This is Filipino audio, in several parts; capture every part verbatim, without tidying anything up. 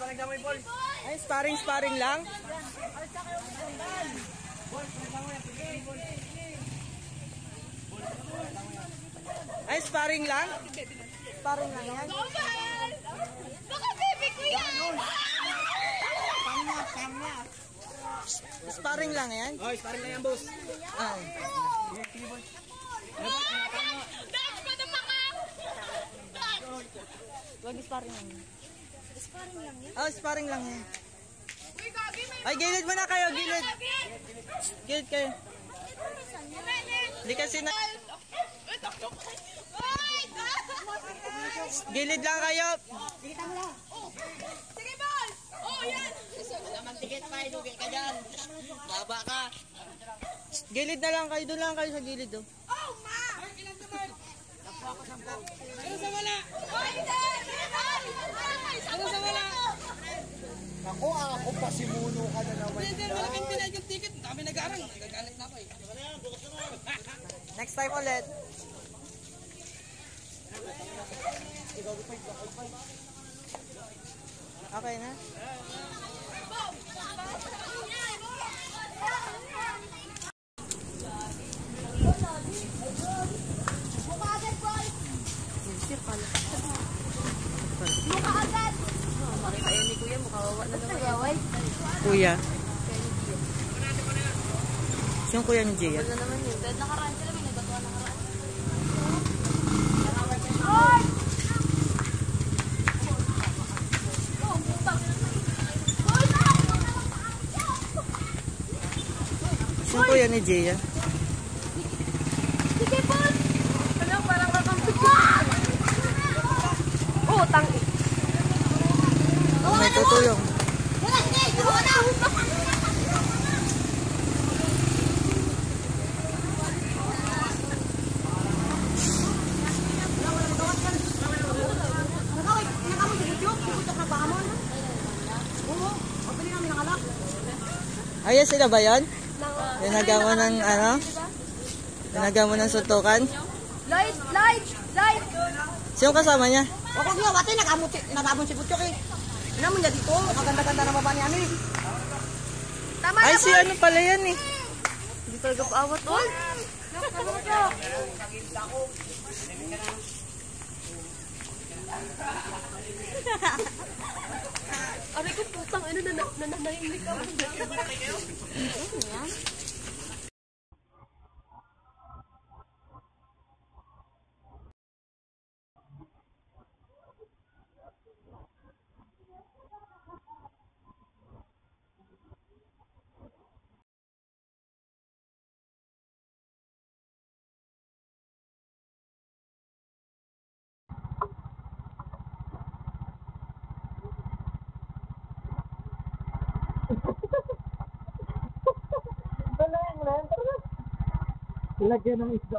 Ay, sparring, sparring lang. Ay, sparring lang. Sparring lang yan. Baka baby ko yan! Kanya, kanya. Sparring lang yan. Oh, sparring lang yan, boss. Ay. Dahil pa na maka! Wag sparring lang. Sparring lang yan? Oh, sparring lang yan. Ay, gilid mo na kayo, gilid. Gilid kayo. Hindi kasi na... Gilid lang kayo. Tikitan mo lang. Sige, boss! Oh, yan! Naman tikit pa, ilugi ka dyan. Baba ka. Gilid na lang kayo, doon lang kayo sa gilid. Oh, Oh, ma! Ano sa wala? Oh, hindi! Ano sa wala? Ako, ako pa si Muno ka na naman. Hindi, malaking pinag yung ticket. Kami nag-arang. Nagagalit na ako eh. next time ulit. Okay na? Mukha agad, boy! Mukha agad! Kaya ni Kuya, mukhawawa na naman. Kuya. Sino kuya ni Gia? Wala naman yun. Dahil nakaraan sila, may nagagawa nakaraan. Sino kuya ni Gia? Sige, boss! Ano, parang kakampit ko. Oo, tangi. Oh, may tutulong. Wala, sige! Wala! Ayos sila ba yun? Tinaga mo ng ano? Tinaga mo ng suntukan? Light! Light! Light! Sino kasama niya? Ako nga, wate, nag-amon si Butchok eh. Ano mo niya dito? Kaganda-ganda na baba niya eh. Tama Ay, na, si ano pala yan eh. Hindi talaga paawat. Oh! Aray ko, putang ano, nananahimik ako. Ano yan? Lagyan ng isda.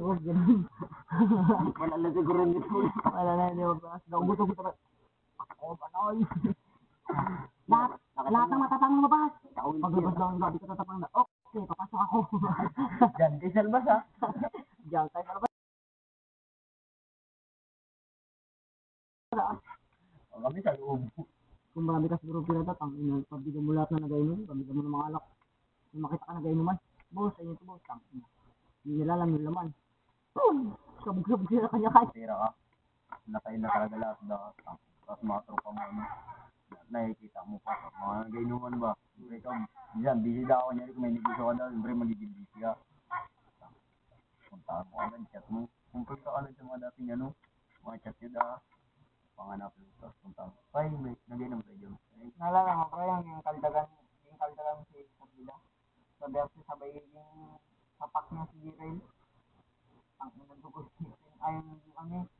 huwag ganun. Wala na siguro nito. Wala na, hindi mabas. Nakubuto ko talaga. Oh, panoy. Lahat, lahat ng matatang mabas. Paglabas lang, sabi ko tatapang na. Okay, papasok ako. Diyan kay Salbas ha. Diyan kay Salbas. Kami sa loob. Kung marami ka siguro pinatatang, pabigyan mo lahat na nagainom, pabigyan mo ng mga alak. Kung makita ka nagainuman, boss, ayun ito boss, tangin na. Hindi nila alam yung laman. Boom! Sabog-sabog sila kanya-kanya. Tira ka, nakain na talaga lahat na, tapos mga tropa mo, ano, nakikita mo pa, mga nagainuman ba? Siyempre ka, dyan, busy na ako niya, kung may negosyo ka daw, siyempre magiging busy ka. Puntahan mo agad, chat mo. Kung pagka ka lang sa mga dating ano, mga chat yun ah, panganap yung tapos puntahan mo. Ay, may nagainom tayo dyan. Naalala mo pa yung kaldagan, yung kaldagan si Sabila. Sa verse sabay yung sapak niya si Jirel. Ang inang dugo si Jirel. Ayaw yung ano eh.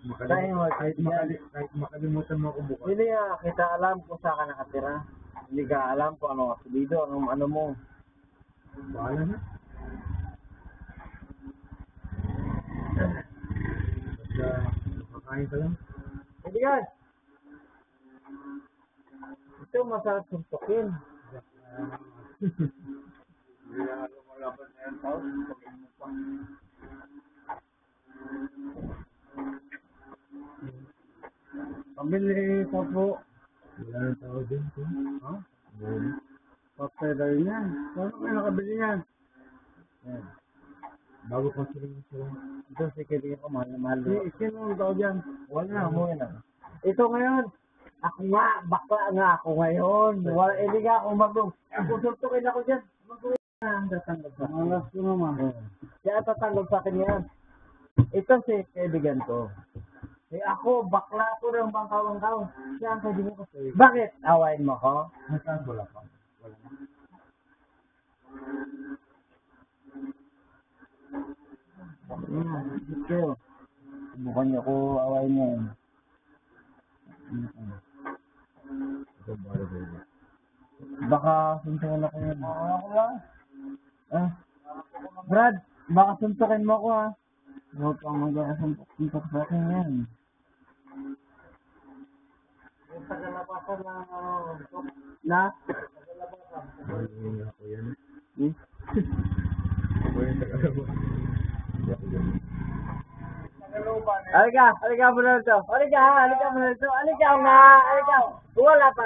Makalimutan, kahit, makali, kahit makalimutan mo ako bukas. Hindi nga, kita alam kung saan ka nakatira. Hindi ka alam kung ano ka dito, ano, ano mo. Bahala na. Basta, makakain ka lang. Hindi yan. Ito masarap suntukin. Hindi na ano malaban na yan, tao. Suntukin mo pa. Pabili pa po. Wala na tao din po. Ha? Bili. Patay tayo niyan. Paano kayo nakabili niyan? Yan. Bago pa sila ng sila. Ito si kaibigan ko, mahal na mahal. Sino ang tao dyan? Wala na, umuwi na. Ito ngayon. Ako nga, bakla nga ako ngayon. Wala, hindi nga ako mag- Kusultukin ako dyan. Mag-uwi na ang tatanggap sa akin. Malas ko naman. Kaya tatanggap sa akin yan. Ito si kaibigan ko. Eh ako, bakla ko ng bangkaw-bangkaw. Siya ang kaibigan ko. Bakit? Awain mo ko? Nasaan wala pa? Wala na. Yan, ito. Subukan niyo ko, awain niyo. Baka suntukin ako yun. Ako lang. Ah, Brad, baka suntukin mo ako ha. Huwag kang mag-suntok sa akin yan. Yung tagalabasan na ano, na? Tagalabasan. Ako yan. Hmm? Ako yung tagalabasan. Halika, halika mo na ito. Halika, halika mo na ito. Halika nga, halika. Wala pa.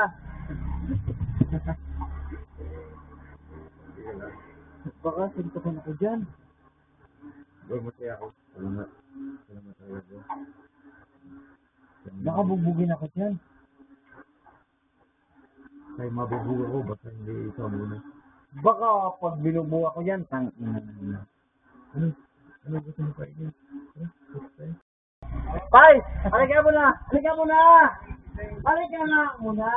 Baka suntukin ako dyan. Huwag masaya ako. Salamat. Salamat talaga. Baka bubugin ako dyan. Kaya mabubug ako, basta hindi ikaw muna. Baka pag binubuga ako dyan, tang ina na. Ano? Ano gusto mo kayo dyan? Pai! Halika mo na! Halika mo na! Halika na muna!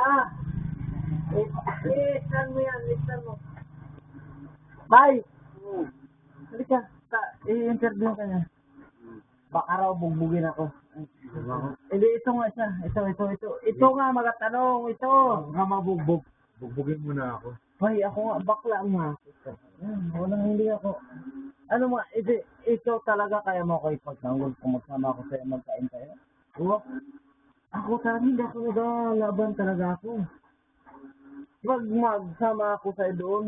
I-listan mo yan, listan mo. Pai! Halika, i-interview ka niya. Baka raw bugbugin ako. Hindi, ito nga siya. Ito, ito, ito. Ito nga, magatanong. Ito. Huwag nga mabugbog. Bugbugin mo na ako. Pai, ako nga, bakla nga. Walang hindi ako. Ano mo, ito, ito talaga kaya mo ako ipagtanggol kung magsama ako sa'yo, magkain tayo? Oo. Ako talaga, hindi ako nagalaban talaga ako. Pag magsama ako sa'yo doon,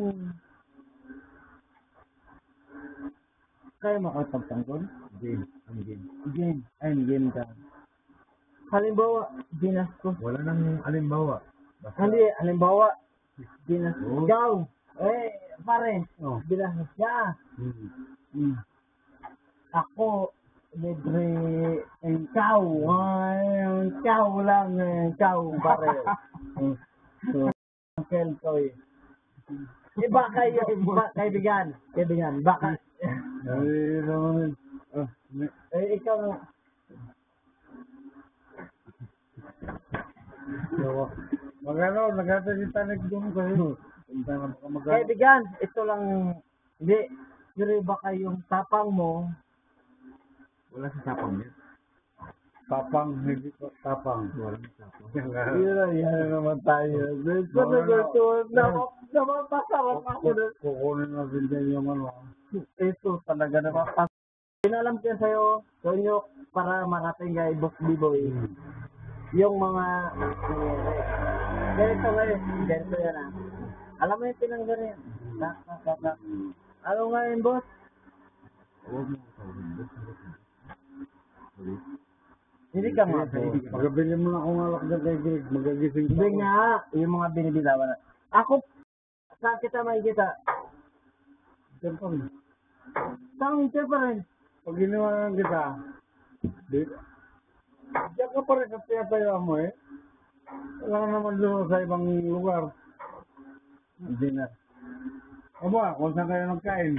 kaya mo ako ipagtanggol? Game. Ang game. Game. Ay, game ka. Halimbawa, ginastos. Wala nang halimbawa. Hindi, halimbawa, ginastos. Oh. Ikaw, eh, pare, oh. Ginastos siya. Hmm. Hmm. Ako, libre, ikaw, ay, ikaw lang, ikaw, pare. Uncle Toy. Eh, baka yung, ba, kaibigan, kaibigan, baka. Ay, naman. Eh, ikaw na. Magano, nagkatagitanag doon kayo. Kaibigan, ito lang, hindi, pero baka yung tapang mo, wala sa tapang niya. Tapang, hindi ko tapang. Wala sa tapang. Yan, yan naman tayo. Dito na dito, naman pasarap ako na. Kukunin na din yung ano. Ito talaga naman pasarap. Pinalam ko yan sa'yo, Tonyo, para marating kay Boss B-Boy. Yung mga ganito ngayon, ganito yan ah. Alam mo yung tinanggal yan. Nak, nak, nak, nak. Ano nga yun, boss? Huwag mo ko hindi ka nga po. Magabili mo na akong alak na kay Greg. Magagising ka. Hindi nga, yung mga binibilawan na. Ako, saan kita makikita? Diyan pa rin. Saan diyan pa rin? Pag ginawa kita, dito. Diyan ka pa rin sa pinatayo mo eh. Wala naman doon sa ibang lugar. Hindi na. O ba, kung saan kayo nagkain?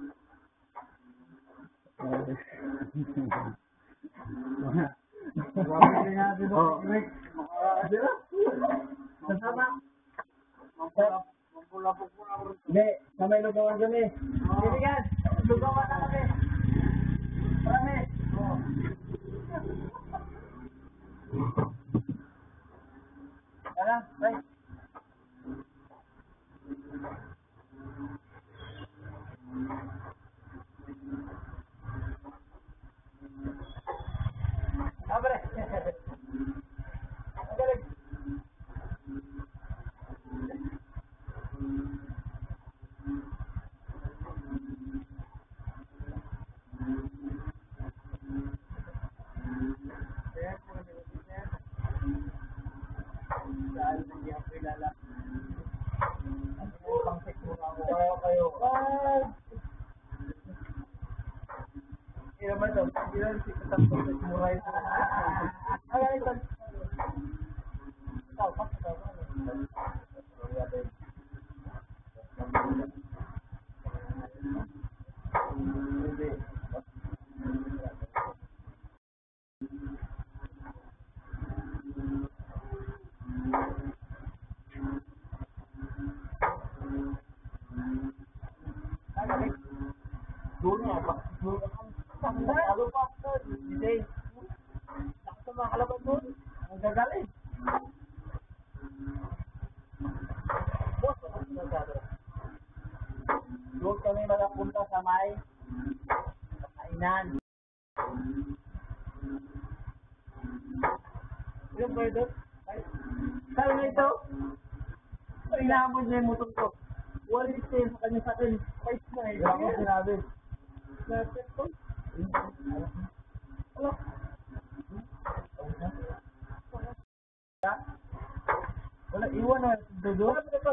Sabi nga dito kay Greg. Sasama. Mampulapok mo na ako. Hindi, sa may lugawan kami. Kaibigan, lugawan na kami. Marami. Right. Abre. Magaling. Dahil hindi ako kilala. Pang sekura ko kayo kayo. Hindi naman daw. Hindi naman si Katang pang sekura ito. Ay, ay, ay. Ikaw, pas ikaw. Hindi. Doon nga ba? Doon ka ang ano pa? Hindi. Lakas sa mga kalaban doon. Ang gagaling. Boss, ako sinasado. Doon kami magapunta sa may kainan. Yung ba ito? Kaya nga ito? Inaamon niya yung motor ko. Wala yung stay sa kanya sa akin. Fight na eh. Wala ko sinabi. Na-check ko? Wala. Wala, iwan na. Dodo?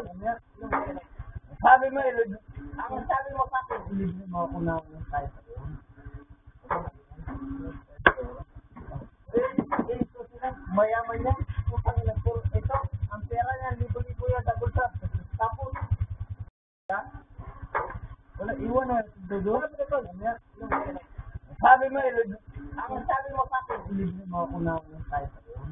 Sabi mo, ang sabi mo sa akin, ilibin mo ako na tayo sa iyo. Mayaman niya. Ito, ang pera niya, libo-libo yan sa bulsa. Tapos, wala, iwan na. Dodo? Sabi mo, ang sabi mo sa akin, ilibin mo ako na tayo sa iyo.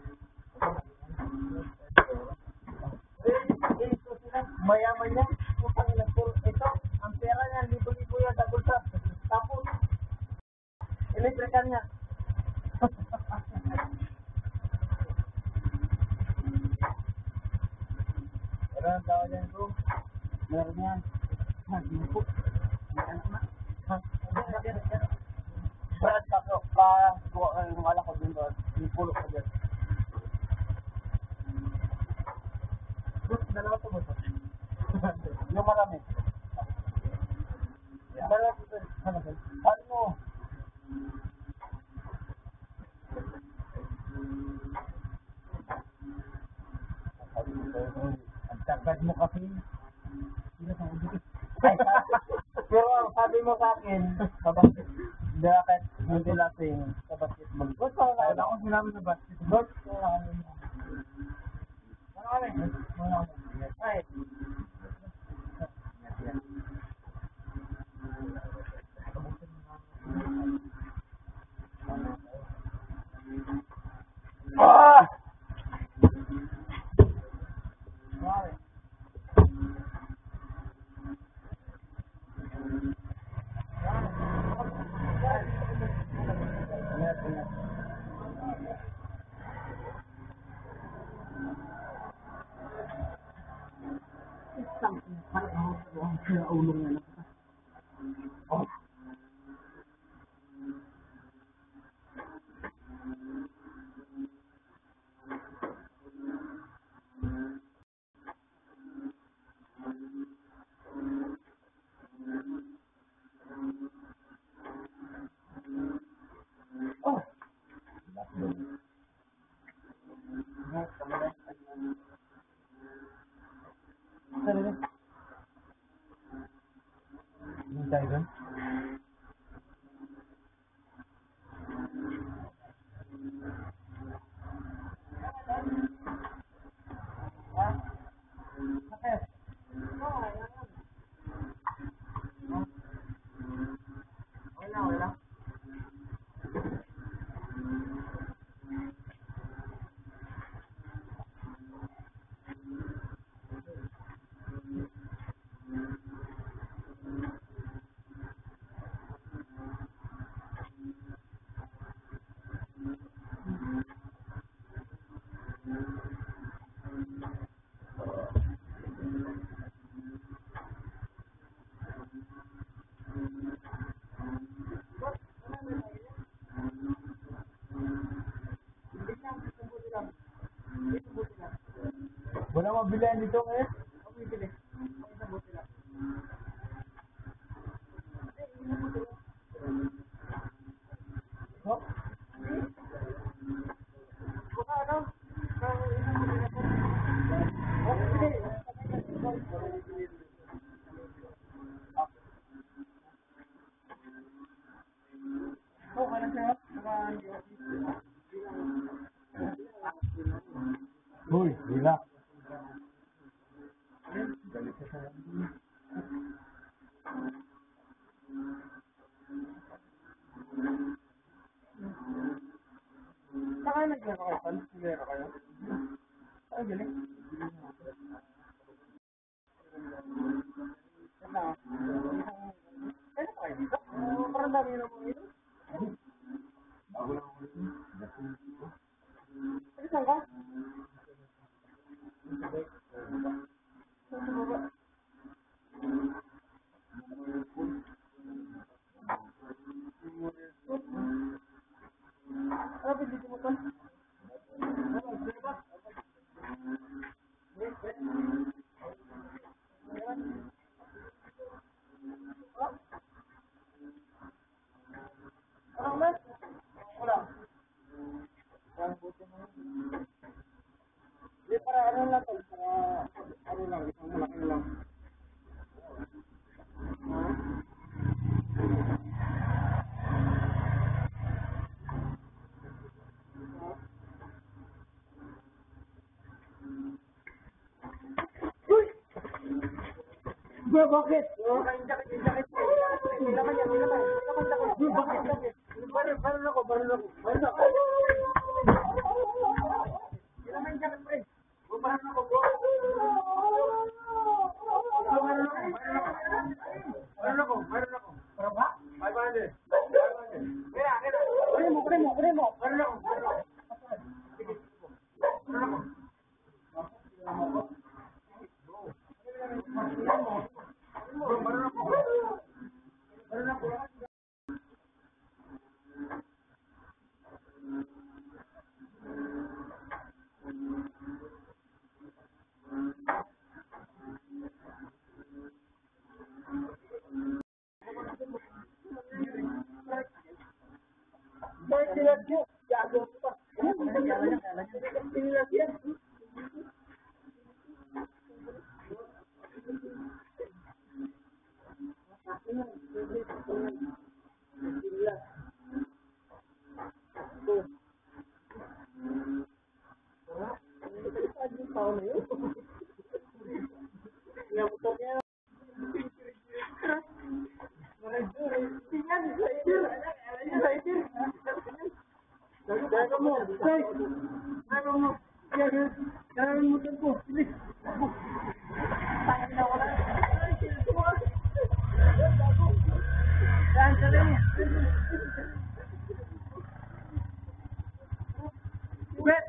Mayaman niya. Ito, ang pera niya, libo-libo yan sa bulsa. Tapos, elektrikan niya. Wala ang tao dyan, bro. Meron yan. Ha, hindi po. May anak na. Ha? Brad, pasok pa. Yung alak ko dun doon. Yung pulo ko dyan. Bro, dalawa po ba ito? Yung marami. Dalawa po ito. Paano mo? Ang tagad mo kasi. Pero ang sabi mo sa akin, kabakit, bakit hindi lasing sa basketball. Good pa wala. Wala akong sinabi sa basketball. Good. Wala kami. Wala kami. Wala kami. Ay. Ah! Ulong na lang. Oh. Oh. Tayo doon? Ha? Bakit? Wala, wala. bilayan dito ngayon. Ako bibili. Isang buti lang. Oh? Baka ano? Oh, bibili. Oh, kanan siya. Hoy, relax. Saka naglaro kayo, Pal? Naglaro kayo? Ay, galing. Ano? Kaya pa kayo dito? Parang dami na po ito. Ay, saan ka? Saan sa baba? Ano ba dito mo, Pal? Ano ba? Wala. Yan, buti mo. Hindi, para ano lang, Tol. Para ano lang, isang malaki lang. Ba, bakit? Oh, yung jacket, yung jacket. May laman yan, may laman. May laman jacket. Bakit? Baral, baral ako, baral ako. Baral ako. May laman yung jacket, pre. Oh, baral ako, bro. Oh, baral ako, baral ako. Baral ako, baral ako. Baral ba? five hundred. Kaya, kaya. Kunin mo, kunin mo, kunin mo. Baral ako, baral ako. Baral ako. Bro, baral ako. Baral ako. Dahil silat niyo, gago pa. Silat yan. Jaga mo, say. Jaga mo. Jaga, jaga mo tempo. Bilis. Tangan na wala. Ay, sino mo? Dan sale mo. Wait.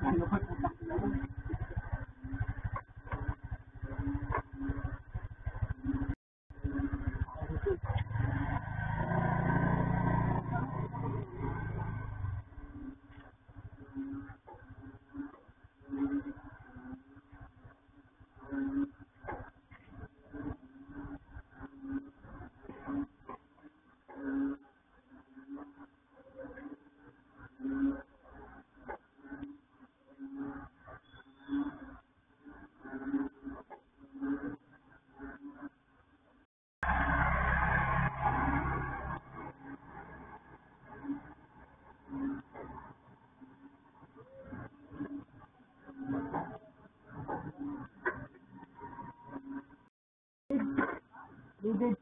David.